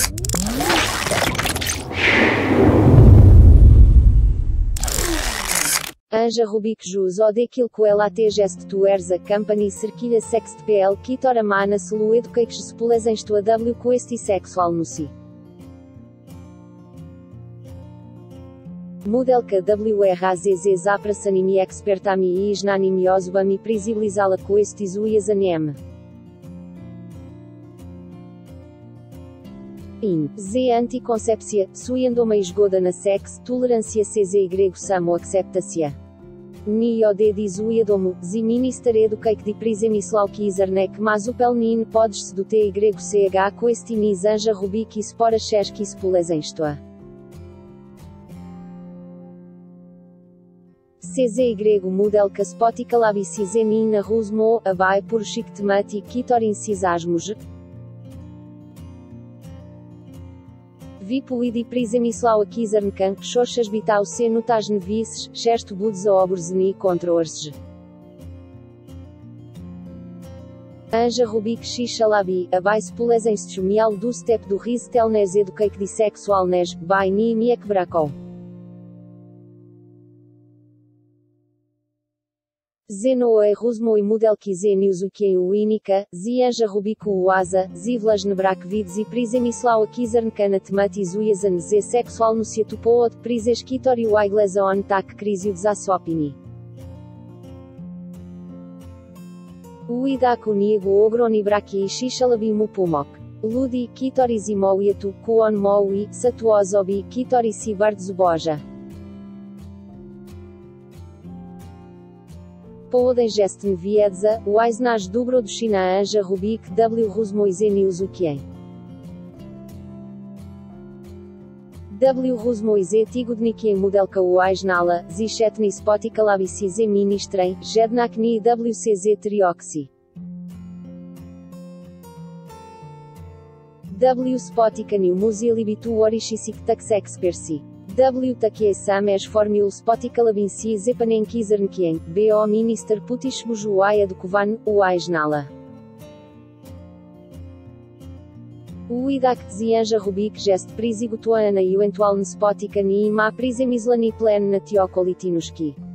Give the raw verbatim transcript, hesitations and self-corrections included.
Anja Rubik Jus ou daquilo que ela até geste tu eres a company cerquilha sext pl kitora mana selu educais spulezens tua w questi sexual no si. Model K W R A Z Z zaprasanimi expertami i iznanimi ozubami prizibilizala questis uias anem. In. Z anticoncepcia, suiandoma esgoda na sex, tolerância C Z Y samo acceptacia. Ni o de dizuiadomo, zi minister educaic di prisemislalquizarnek mas o pelnin podes se do T Y C H questinis anja rubik e spora chesquis pulezenstoa. C Z Y model caspotica labicizemi na rusmo, abai por chictemati kitorin cisasmos. Vipuidi prisemislau aquizarnkan, xoxas bitau se notas nevices, chesto budes a oburzeni contra orses. Anja rubik xixalabi, abai spulezens chumial do step do ris telnes educaic di sexual nes, bai ni miek bracol. Zeno e rusmo e model kizenius o quem o inica, zi anja rubico uasa, zivlas nebrak vides e prisemislau aquizarnkana tematis uiasan ze sexual no ciatupood, prises kitori uaiglesa on tak crisio desasopini. Uidaku niego ogroni braki e xixalabi mupumok. Ludi, kitori zimoiatu, kuon moui, satuozobi, kitori si bardzuboja. Podem gesten viedza, uais nas dobro do China anja rubik w rusmoizenius o quien. W rusmoize tigodnikien modelka uais nala, zichetni spotika labicize ministrem, jednakni W C Z trioxi. W spotika ni muzilibitu orishisik tax expersi. W takie sames formul spotika labinsi zepanenkizernkien, B O minister putish bujuai edukovan, uais nala. Uidak zianja rubik gest prizigotoana eventual spotika ni ima prizemislani plen na tiokolitinuski.